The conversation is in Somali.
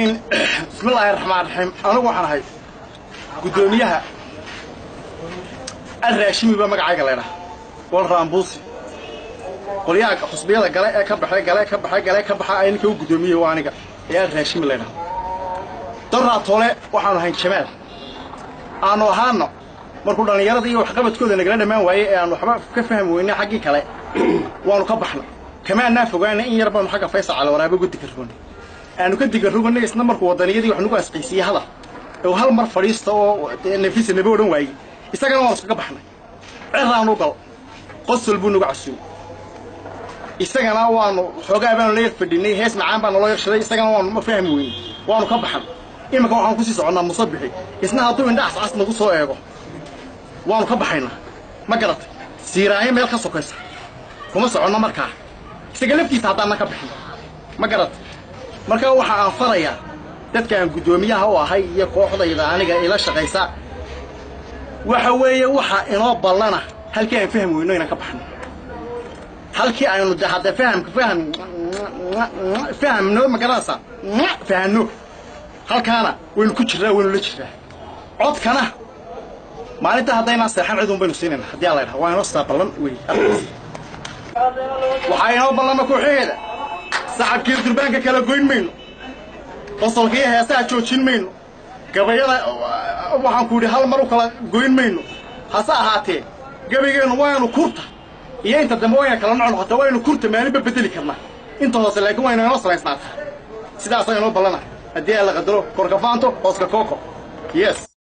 بسم الله الرحمن الرحيم أنا waxaan ahay gudoomiyaha الراشمي ba magacayga leeyahay wal raambuusi qoliyaha xusbiyada galay ee ka baxay aynka u gudoomiye waa aniga ee الراشمي leeyahay dara tole waxaan ahay jamaal aanu ahaano markuu dhalinyarada iyo waxqabadkooda nagala dhamaan waayay ee aan waxba ka fahmi weynaa xaqii kale waanu ka baxnay kamaan naafogaana in yarba xaqa Faysal cali waraabo gudi karfoon aanu ka digarrugnay isna markuu wadaniyadii wax nagu asqiisiyay hada oo hal mar fariisto oo nafis naba oran waayay isagana waa iska baxnay cirraanu gal qosol buu nagu casuum isagana waanu xogaa baan leeyahay fadhinay hees macaan baan loo yeeshay isagana waanu ma fahmi weyn waanu ka baxnay imika waxaan ku sii soconaa musabixi isna haduu indhaas cas nagu soo eego waanu ka baxayna ma garatay siiraaye meel ka sokaysa kuma socono markaa isaga laftiisa hadaan ka bixin ma garatay marka waxa aan farayaa dadka aan gudoomiyaha u ahay iyo kooxdayda aniga ila shaqaysa waxa weeye waxa inoo ballana halkii aan fahmi weyno inaan ka baxno halkii aynu hadda fahamno ma garanaysa fahamno halkaana waynu ku jiraa waynu la jiraa codkana maalinta haddayna seexan cid baynu siinayna haddii alla yiraahdo waa inoo ballan weey waxa inoo ballana kooxeeda saxabkii durbaanka kala goyn mayno qosolkii heesaha joojin mayno gabayada waxaan ku yiri hal mar u kala goyn mayno hase ahaatee gabaygeenu waanu kurta iyo inta dambe waan kala noqon waynu kurta maalinba bedeli karnaa inta hoose laakiin waynu inoo saraysnaa sidaas aynu ballana haddii alla qadaro korka faanto hooska kooko yes